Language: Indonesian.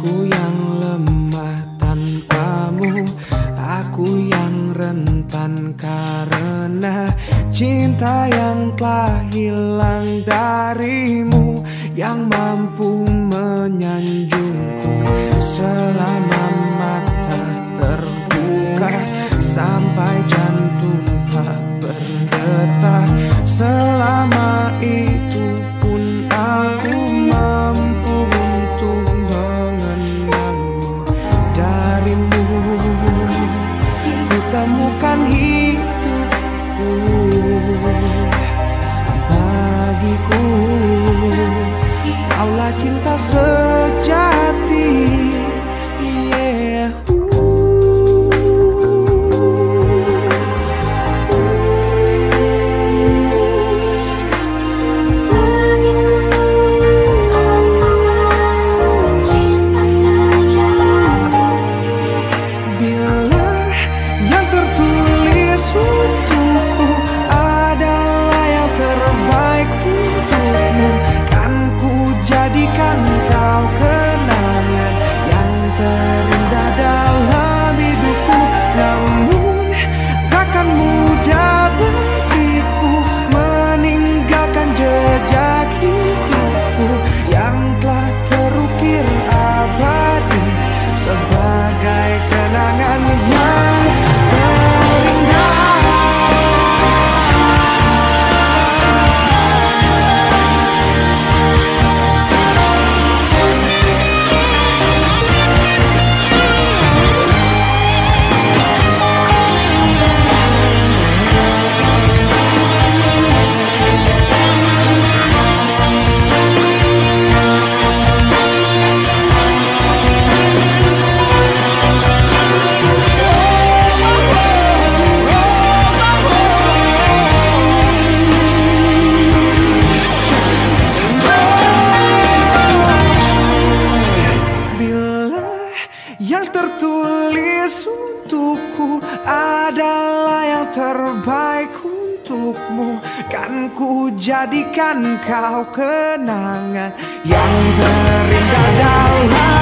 Aku yang lemah tanpamu, aku yang rentan karena cinta yang telah hilang darimu, yang mampu menyanjungku selama mata terbuka, sampai jantung tak berdetak. Selama itu pun aku mampu untuk mengenalmu. Darimu ku temukan hidupku, bagiku kaulah cinta sejati. Yeah. Jadikan kau kenangan yang terindah dalam hidupku. Namun takkan mudah bagiku meninggalkan jejak hidupku yang telah terukir abadi sebagai kenangan yang terindah. Yang tertulis untukku adalah yang terbaik untukmu, kan ku jadikan kau kenangan yang terindah dalam